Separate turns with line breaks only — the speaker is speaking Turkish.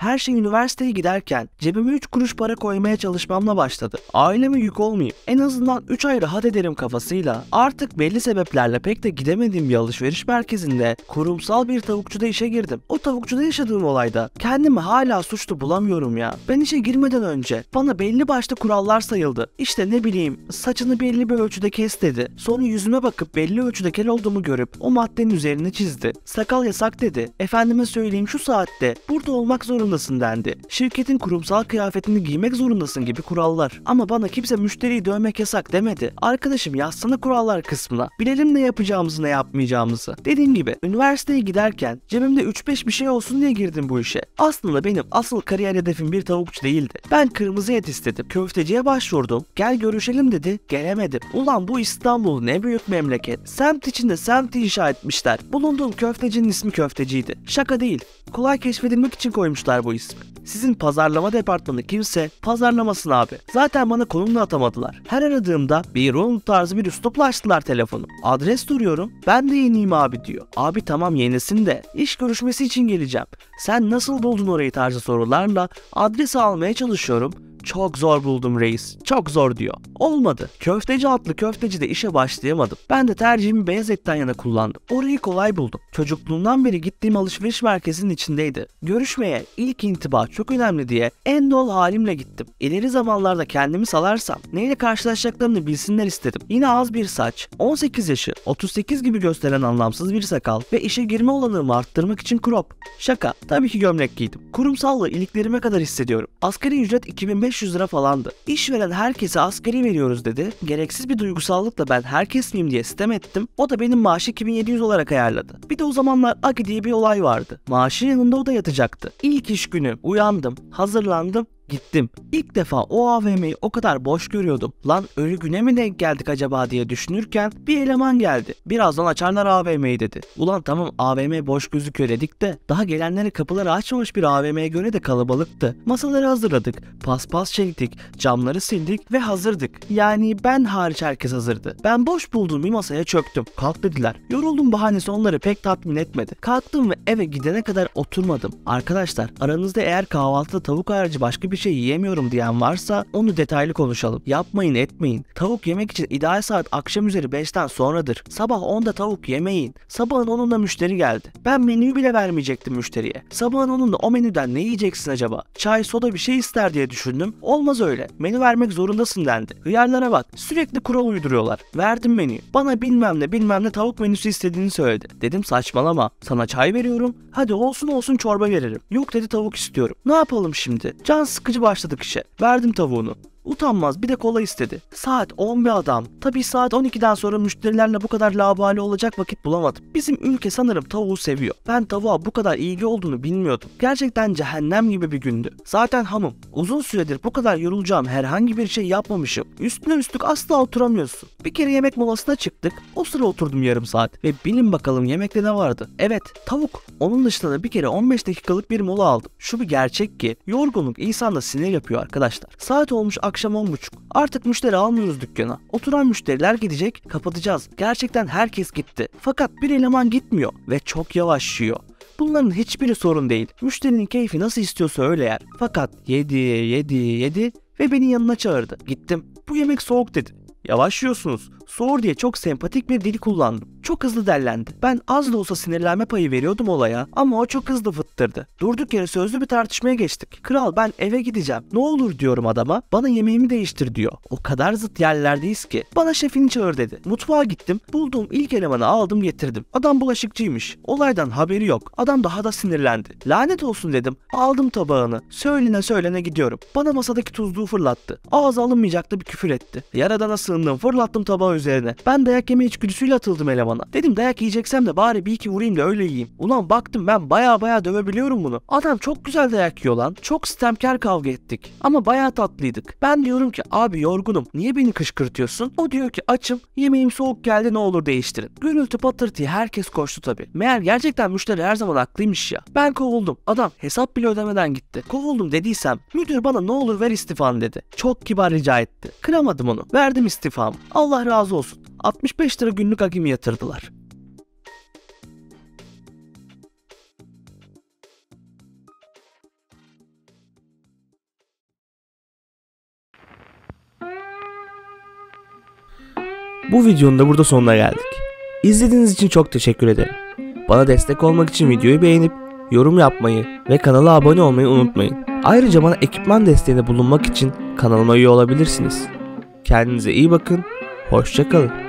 Her şey üniversiteye giderken cebime 3 kuruş para koymaya çalışmamla başladı. Aileme yük olmayayım, en azından 3 ay rahat ederim kafasıyla artık belli sebeplerle pek de gidemediğim bir alışveriş merkezinde kurumsal bir tavukçuda işe girdim. O tavukçuda yaşadığım olayda kendimi hala suçlu bulamıyorum ya. Ben işe girmeden önce bana belli başlı kurallar sayıldı. İşte ne bileyim, saçını belli bir ölçüde kes dedi. Sonra yüzüme bakıp belli ölçüde kel olduğumu görüp o maddenin üzerine çizdi. Sakal yasak dedi. Efendime söyleyeyim şu saatte burada olmak zorundasın dendi. Şirketin kurumsal kıyafetini giymek zorundasın gibi kurallar. Ama bana kimse müşteriyi dövmek yasak demedi. Arkadaşım yazsana kurallar kısmına. Bilelim ne yapacağımızı ne yapmayacağımızı. Dediğim gibi üniversiteye giderken cebimde 3-5 bir şey olsun diye girdim bu işe. Aslında benim asıl kariyer hedefim bir tavukçu değildi. Ben kırmızı et istedim. Köfteciye başvurdum. Gel görüşelim dedi. Gelemedim. Ulan bu İstanbul ne büyük memleket. Semt içinde semt inşa etmişler. Bulunduğum köftecinin ismi Köfteciydi. Şaka değil. Kolay keşfedilmek için koymuşlar bu ismi. Sizin pazarlama departmanı kimse pazarlamasın abi. Zaten bana konumla atamadılar. Her aradığımda bir room tarzı bir üslupla açtılar telefonu. Adres soruyorum. Ben de yeniyim abi diyor. Abi tamam yenisin de iş görüşmesi için geleceğim. Sen nasıl buldun orayı tarzı sorularla adresi almaya çalışıyorum. Çok zor buldum reis. Çok zor diyor. Olmadı. Köfteci adlı köftecide işe başlayamadım. Ben de tercihimi beyaz etten yana kullandım. Orayı kolay buldum. Çocukluğumdan beri gittiğim alışveriş merkezinin içindeydi. Görüşmeye ilk intiba çok önemli diye en doğal halimle gittim. İleri zamanlarda kendimi salarsam neyle karşılaşacaklarını bilsinler istedim. Yine az bir saç, 18 yaşı, 38 gibi gösteren anlamsız bir sakal ve işe girme olanağımı arttırmak için crop. Şaka. Tabii ki gömlek giydim. Kurumsallığı iliklerime kadar hissediyorum. Asgari ücret 2500 lira falandı. İşveren herkese asgari veriyoruz dedi. Gereksiz bir duygusallıkla ben herkes miyim diye sitem ettim. O da benim maaşı 2700 olarak ayarladı. Bir de o zamanlar Agi diye bir olay vardı. Maaşın yanında o da yatacaktı. İlk iş günü uyandım, hazırlandım. Gittim. İlk defa o AVM'yi o kadar boş görüyordum. Lan ölü güne mi denk geldik acaba diye düşünürken bir eleman geldi. Birazdan açarlar AVM'yi dedi. Ulan tamam AVM boş gözüküyor dedik de daha gelenlere kapıları açmamış bir AVM'ye göre de kalabalıktı. Masaları hazırladık. Paspas çektik. Camları sildik ve hazırdık. Yani ben hariç herkes hazırdı. Ben boş bulduğum bir masaya çöktüm. Kalk dediler. Yoruldum bahanesi onları pek tatmin etmedi. Kalktım ve eve gidene kadar oturmadım. Arkadaşlar aranızda eğer kahvaltıda tavuk harici başka bir şey yiyemiyorum diyen varsa onu detaylı konuşalım. Yapmayın etmeyin. Tavuk yemek için ideal saat akşam üzeri 5'ten sonradır. Sabah 10'da tavuk yemeyin. Sabahın 10'unda müşteri geldi. Ben menüyü bile vermeyecektim müşteriye. Sabahın 10'unda o menüden ne yiyeceksin acaba? Çay, soda bir şey ister diye düşündüm. Olmaz öyle. Menü vermek zorundasın dendi. Hıyarlara bak. Sürekli kural uyduruyorlar. Verdim menüyü. Bana bilmem ne tavuk menüsü istediğini söyledi. Dedim saçmalama. Sana çay veriyorum. Hadi olsun çorba veririm. Yok dedi tavuk istiyorum. Ne yapalım şimdi? Can sıkıcı başladık işe. Verdim tavuğunu. Utanmaz bir de kola istedi. Saat 10 bir adam. Tabii saat 12'den sonra müşterilerle bu kadar laubali olacak vakit bulamadım. Bizim ülke sanırım tavuğu seviyor. Ben tavuğa bu kadar ilgi olduğunu bilmiyordum. Gerçekten cehennem gibi bir gündü. Zaten hamım. Uzun süredir bu kadar yorulacağım herhangi bir şey yapmamışım. Üstüne üstlük asla oturamıyorsun. Bir kere yemek molasına çıktık. O sıra oturdum yarım saat. Ve bilin bakalım yemekte ne vardı? Evet tavuk. Onun dışında da bir kere 15 dakikalık bir mola aldım. Şu bir gerçek ki yorgunluk insanda sinir yapıyor arkadaşlar. Saat olmuş akşam 10.30. Artık müşteri almıyoruz dükkana. Oturan müşteriler gidecek, kapatacağız. Gerçekten herkes gitti. Fakat bir eleman gitmiyor ve çok yavaş yiyor. Bunların hiçbiri sorun değil. Müşterinin keyfi nasıl istiyorsa öyle yer. Fakat yedi ve beni yanına çağırdı. Gittim. Bu yemek soğuk dedi. Yavaş yiyorsunuz. Soğur diye çok sempatik bir dil kullandım. Çok hızlı dellendi. Ben az da olsa sinirlenme payı veriyordum olaya ama o çok hızlı fıttırdı. Durduk yere sözlü bir tartışmaya geçtik. Kral ben eve gideceğim. Ne olur diyorum adama. Bana yemeğimi değiştir diyor. O kadar zıt yerlerdeyiz ki. Bana şefini çağır dedi. Mutfağa gittim. Bulduğum ilk elemanı aldım getirdim. Adam bulaşıkçıymış. Olaydan haberi yok. Adam daha da sinirlendi. Lanet olsun dedim. Aldım tabağını. Söylene gidiyorum. Bana masadaki tuzluğu fırlattı. Ağza alınmayacak bir küfür etti. Yaradana sığındım. Fırlattım tabağı üzerine. Ben dayak yeme içgüdüsüyle atıldım elemana. Dedim dayak yiyeceksem de bari bir iki vurayım da öyle yiyeyim. Ulan baktım ben baya dövebiliyorum bunu. Adam çok güzel dayak yiyor lan. Çok sistemkar kavga ettik. Ama baya tatlıydık. Ben diyorum ki abi yorgunum. Niye beni kışkırtıyorsun? O diyor ki açım. Yemeğim soğuk geldi ne olur değiştirin. Gürültü patırtı herkes koştu tabi. Meğer gerçekten müşteri her zaman haklıymış ya. Ben kovuldum. Adam hesap bile ödemeden gitti. Kovuldum dediysem müdür bana ne olur ver istifanı dedi. Çok kibar rica etti. Kıramadım onu. Verdim istifamı. Allah razı olsun. 65 lira günlük agimi yatırdılar. Bu videonun da burada sonuna geldik. İzlediğiniz için çok teşekkür ederim. Bana destek olmak için videoyu beğenip yorum yapmayı ve kanala abone olmayı unutmayın. Ayrıca bana ekipman desteğinde bulunmak için kanalıma üye olabilirsiniz. Kendinize iyi bakın, hoşça kalın.